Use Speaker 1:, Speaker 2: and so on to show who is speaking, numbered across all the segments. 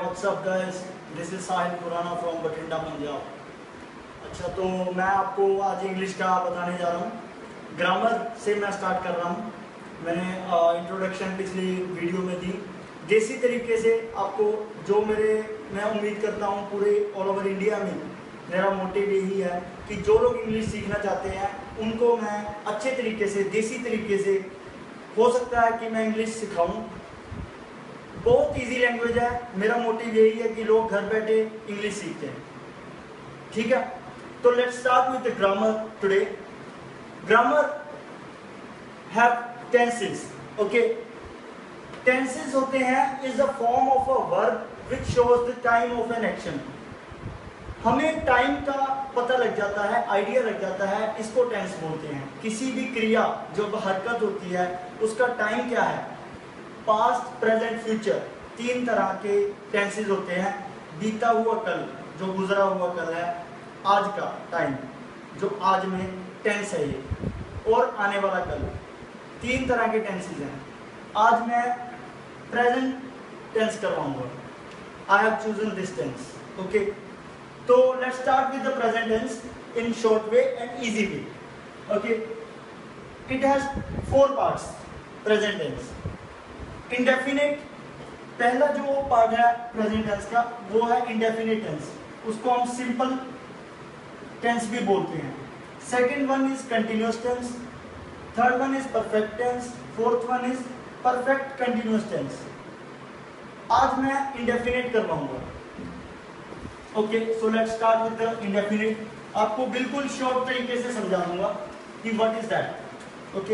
Speaker 1: WhatsApp guys, this is Sahil Khurana from Bathinda Punjab. अच्छा, तो मैं आपको आज इंग्लिश का बताने जा रहा हूँ। ग्रामर से मैं स्टार्ट कर रहा हूँ। मैंने इंट्रोडक्शन पिछली वीडियो में दी। देसी तरीके से आपको जो मैं उम्मीद करता हूँ पूरे ऑल ओवर इंडिया में मेरा मोटिव यही है कि जो लोग इंग्लिश सीखना चाहते हैं उनको मैं अच्छे तरीके से, देसी तरीके से, हो सकता है कि मैं इंग्लिश सिखाऊं। बहुत इजी लैंग्वेज है। मेरा मोटिव यही है कि लोग घर बैठे इंग्लिश सीखते हैं। ठीक है, तो let's start with the grammar today. Grammar have tenses. Okay, tenses होते हैं is the form of a verb which shows the time of an action. हमें टाइम का पता लग जाता है, आइडिया लग जाता है, इसको टेंस बोलते हैं। किसी भी क्रिया जो हरकत होती है उसका टाइम क्या है? पास्ट, प्रेजेंट, फ्यूचर, तीन तरह के टेंसेस होते हैं। बीता हुआ कल, जो गुजरा हुआ कल है, आज का टाइम, जो आज में टेंस है ये, और आने वाला कल, तीन तरह के टेंसेस हैं। आज मैं प्रेजेंट टेंस करवाऊंगा। I have chosen this tense. Okay, तो let's start with the present tense in short way and easy way. Okay, it has 4 parts. Present tense indefinite, पहला जो पार्ट है प्रेजेंट टेंस का वो है इंडेफिनिट टेंस। उसको हम सिंपल टेंस भी बोलते हैं। Second one is continuous tense, third one is perfect tense, fourth one is perfect continuous tense. आज मैं इंडेफिनिट करवाऊंगा। Okay, so let's start with the indefinite. आपको बिल्कुल शॉर्ट तरीके से समझा दूंगा कि what is that. Okay,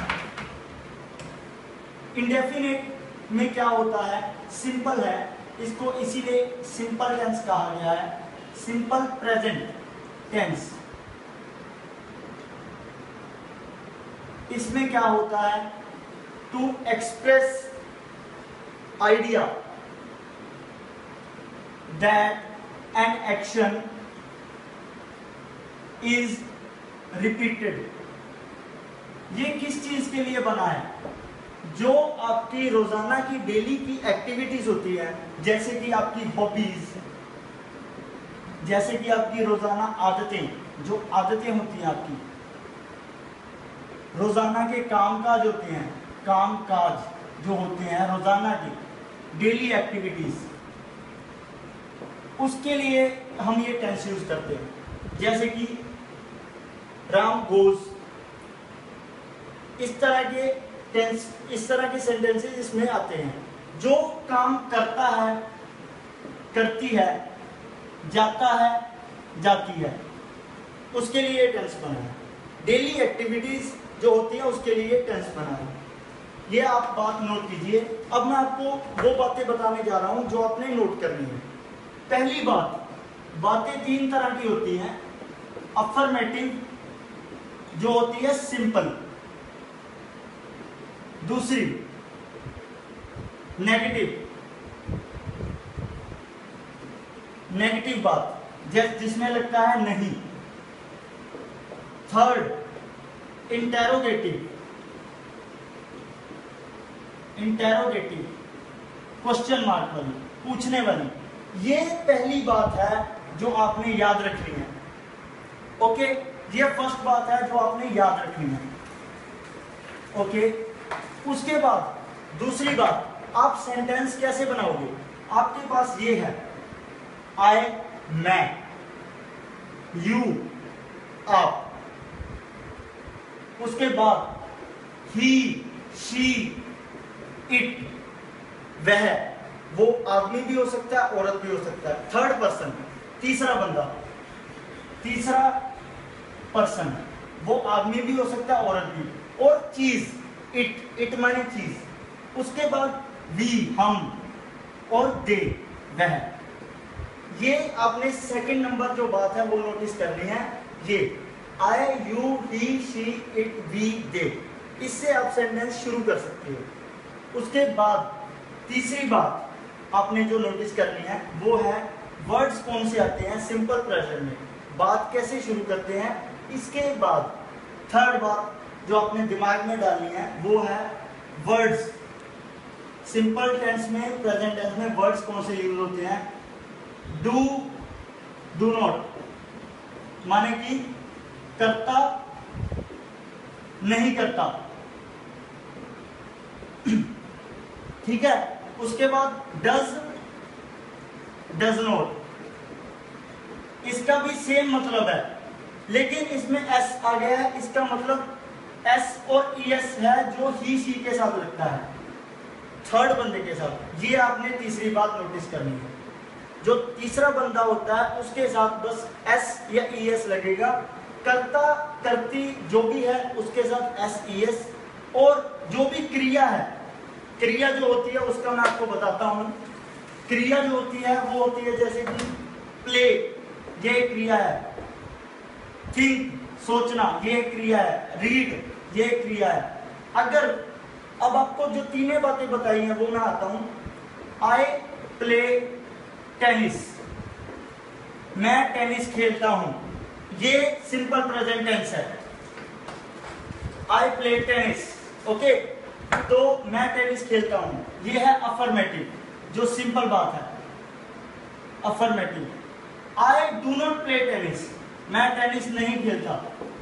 Speaker 1: indefinite में क्या होता है? सिंपल है, इसको इसीलिए सिंपल टेंस कहा गया है। Simple present tense. इसमें क्या होता है? To express idea that an action is repeated. ये किस चीज के लिए बना है? जो आपकी रोजाना की डेली की एक्टिविटीज होती है, जैसे कि आपकी हॉबीज, जैसे कि आपकी रोजाना आदतें, जो आदतें होती हैं आपकी, रोजाना के काम काज होते हैं, काम काज जो होते हैं रोजाना की डेली एक्टिविटीज, उसके लिए हम ये टेंस यूज करते हैं। जैसे कि राम गोज, इस तरह के टेंस, इस तरह के सेंटेंसेस इसमें आते हैं। जो काम करता है, करती है, जाता है, जाती है, उसके लिए टेंस बना है। डेली एक्टिविटीज जो होती है उसके लिए टेंस बना है। ये आप बात नोट कीजिए। अब मैं आपको वो बातें बताने जा रहा हूं जो आपने नोट करनी है। पहली बात, बातें 3 तरह की होती हैं। अफर्मेटिव जो होती है सिंपल, दूसरी नेगेटिव बात जिसमें लगता है नहीं। थर्ड इंटेरोगेटिव, क्वेश्चन मार्क वाली, पूछने वाली। ये पहली बात है जो आपने याद रखनी है। ओके, ये फर्स्ट बात है जो आपने याद रखनी है। ओके, उसके बाद दूसरी बात, आप सेंटेंस कैसे बनाओगे? आपके पास ये है, आई, मैं, यू, आप। उसके बाद ही, शी, इट, वह, वो आदमी भी हो सकता है, औरत भी हो सकता है। थर्ड पर्सन, तीसरा बंदा, तीसरा पर्सन, वो आदमी भी हो सकता है, औरत भी। और चीज, इट माने चीज। उसके बाद वी, हम, और दे, वह। ये आपने सेकंड नंबर जो बात है वो नोटिस करनी है। ये I, you, he, she, it, we, they, इससे आप सेंटेंस शुरू कर सकते हो। उसके बाद तीसरी बात आपने जो नोटिस करनी है वो है वर्ड्स कौन से आते हैं सिंपल प्रेजेंट में, बात कैसे शुरू करते हैं। इसके बाद थर्ड बात जो आपने दिमाग में डालनी है वो है वर्ड्स सिंपल टेंस में, प्रेजेंट टेंस में वर्ड्स कौन से यूज होते हैं? डू, डू नॉट, माने कि करता, नहीं करता, ठीक है। उसके बाद डज, डज नॉट, इसका भी सेम मतलब है, लेकिन इसमें एस आ गया है। इसका मतलब एस और ईएस है जो ही शी के साथ लगता है, थर्ड बंदे के साथ। ये आपने तीसरी बात नोटिस करनी है, जो तीसरा बंदा होता है उसके साथ बस एस या ईएस लगेगा। करता, करती जो भी है उसके साथ एस ईएस। और जो भी क्रिया है, क्रिया जो होती है उसका मैं आपको बताता हूं। क्रिया जो होती है वो होती है जैसे कि प्ले, ये क्रिया है। थिंक, सोचना, ये क्रिया है। रीड, ये क्रिया है। अगर अब आपको जो तीनों बातें बताई हैं वो मैं आता हूं। आई प्ले टेनिस, मैं टेनिस खेलता हूं, ये सिंपल प्रेजेंट टेंस है। I play tennis, okay. तो मैं टेनिस खेलता हूं, ये है अफर्मेटिव, जो सिंपल बात है, affirmative. I do not play tennis, मैं टेनिस नहीं खेलता,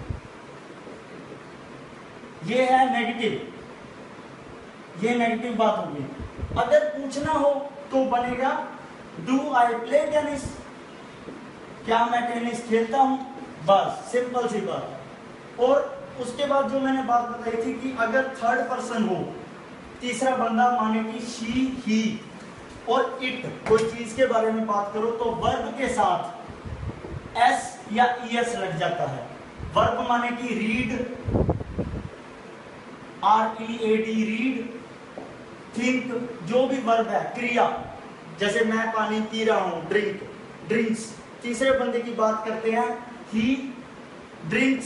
Speaker 1: ये है नेगेटिव, ये नेगेटिव बात होगी। अगर पूछना हो तो बनेगा डू आई प्ले टेनिस, क्या मैं टेनिस खेलता हूं, बस सिंपल सी बात। और उसके बाद जो मैंने बात बताई थी कि अगर थर्ड पर्सन हो, तीसरा बंदा, माने कि शी, ही और इट, कोई चीज के बारे में बात करो तो वर्ब के साथ एस या ईएस लग जाता है। वर्ब माने कि रीड, READ, रीड। थिंक, जो भी वर्ब है, क्रिया, जैसे मैं पानी पी रहा हूं, ड्रिंक, ड्रिंक्स। तीसरे बंदे की बात करते हैं, ही ड्रिंक्स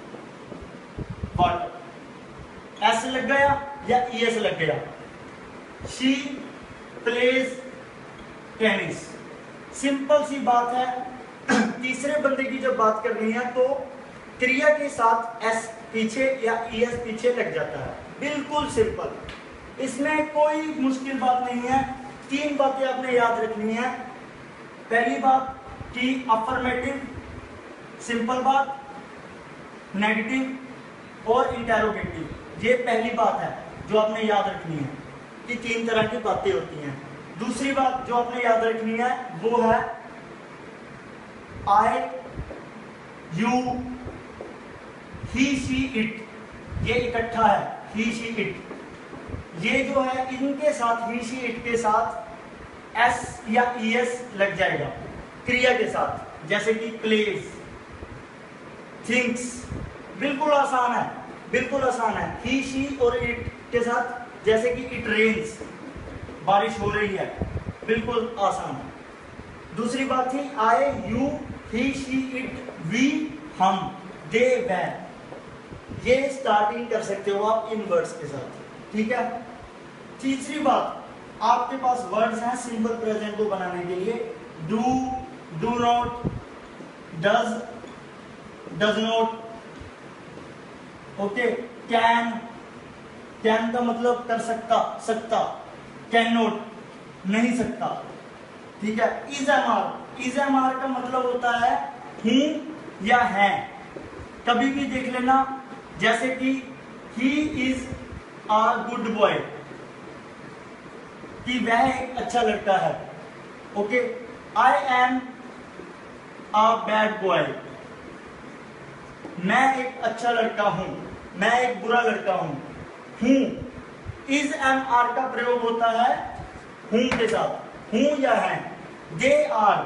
Speaker 1: वाटर, एस लग गया या ईएस लग गया। शी प्लेज टेनिस, सिंपल सी बात है। तीसरे बंदे की जब बात करनी है तो क्रिया के साथ एस पीछे या ईएस पीछे लग जाता है, बिल्कुल सिंपल, इसमें कोई मुश्किल बात नहीं है। तीन बातें आपने याद रखनी है। पहली बात कि अफर्मेटिव, सिंपल बात, नेगेटिव और इंटेरोगेटिव, ये पहली बात है जो आपने याद रखनी है कि तीन तरह की बातें होती हैं। दूसरी बात जो आपने याद रखनी है वो है I, you, he, she, it, ये इकट्ठा है, ही, शी, इट। ये जो है इनके साथ, ही, शी, इट के साथ एस या ईएस लग जाएगा क्रिया के साथ, जैसे कि प्लेज, थिंक्स। बिल्कुल आसान है, बिल्कुल आसान है। ही, शी और इट के साथ, जैसे कि इट रेन्स, बारिश हो रही है, बिल्कुल आसान है। दूसरी बात थी I, you, he, she, it, we, हम, दे, वह। ये स्टार्टिंग कर सकते हो आप इन वर्ड्स के साथ, ठीक है। तीसरी बात, आपके पास वर्ड्स हैं सिंपल प्रेजेंट को बनाने के लिए। Do, do not, does, does not, okay. Can, can का मतलब कर सकता, सकता। कैन नॉट, नहीं सकता, ठीक है। Is am are, is am are का मतलब होता है हूं या है। कभी भी देख लेना, जैसे कि he is a good boy, कि वह एक अच्छा लड़का है, okay. I am a bad boy, मैं एक अच्छा लड़का हूं, मैं एक बुरा लड़का हूं। हूं, इज एम आर का प्रयोग होता है हूं के साथ, हूं या है। They are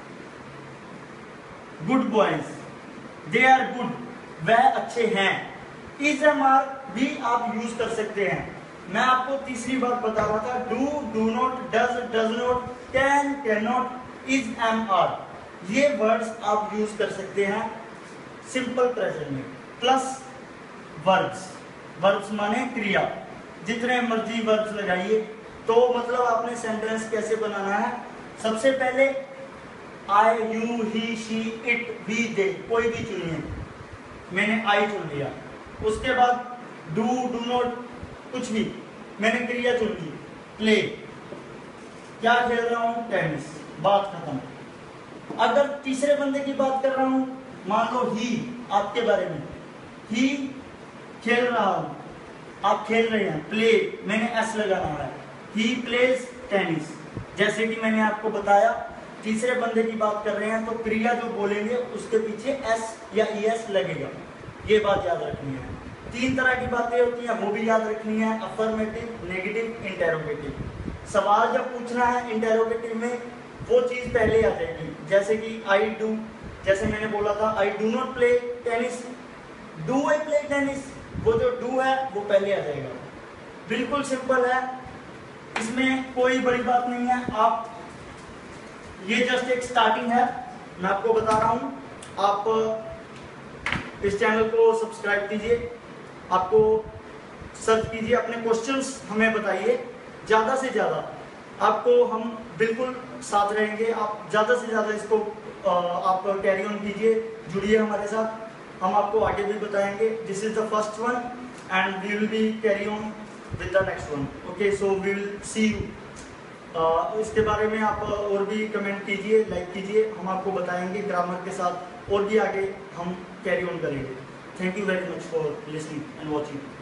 Speaker 1: good boys, they are good, वह अच्छे हैं। इज एम आर भी आप यूज कर सकते हैं। मैं आपको तीसरी बात बता रहा था, do, do not, does, does not, can, can not, is am are, ये वर्ड्स आप यूज कर सकते हैं सिंपल प्रेजेंट में, प्लस वर्ब्स। वर्ब्स माने क्रिया, जितने मर्जी वर्ब्स लगाइए। तो मतलब आपने सेंटेंस कैसे बनाना है? सबसे पहले I, you, he, she, it, we, they, कोई भी चुनिए। मैंने आई चुन लिया। उसके बाद डू, डू नॉट, कुछ भी, मैंने क्रिया चुन ली। प्ले, क्या खेल रहा हूँ, टेनिस, बात खत्म। अगर तीसरे बंदे की बात कर रहा हूँ, मान लो ही, आपके बारे में, ही खेल रहा हूँ, आप खेल रहे हैं, प्ले मैंने एस लगाना है, ही प्लेज टेनिस। जैसे कि मैंने आपको बताया तीसरे बंदे की बात कर रहे हैं तो क्रिया जो बोलेंगे उसके पीछे एस या ईएस लगेगा, ये बात याद रखनी है। 3 तरह की बातें होती हैं वो भी याद रखनी है, अफर्मेटिव, नेगेटिव, इंटेरोगेटिव। सवाल जब पूछना है इंटेरोगेटिव में वो चीज पहले आ जाएगी, जैसे कि आई डू, जैसे मैंने बोला था I do not play tennis, do I play tennis, वो जो डू है वो पहले आ जाएगा। बिल्कुल सिंपल है, इसमें कोई बड़ी बात नहीं है। आप ये जस्ट एक स्टार्टिंग है, मैं आपको बता रहा हूं। आप इस चैनल को सब्सक्राइब कीजिए, आपको सर्च कीजिए, अपने क्वेश्चंस हमें बताइए, ज़्यादा से ज़्यादा आपको हम बिल्कुल साथ रहेंगे। आप ज़्यादा से ज़्यादा इसको आप कैरी ऑन कीजिए, जुड़िए हमारे साथ, हम आपको आगे भी बताएंगे। This is the first one and we will be carry on with the next one. Okay, so we will see you. इसके बारे में आप और भी कमेंट कीजिए, लाइक कीजिए, हम आपको बताएंगे ग्रामर के साथ और भी आगे हम कैरी ऑन करेंगे। Thank you very much for listening and watching.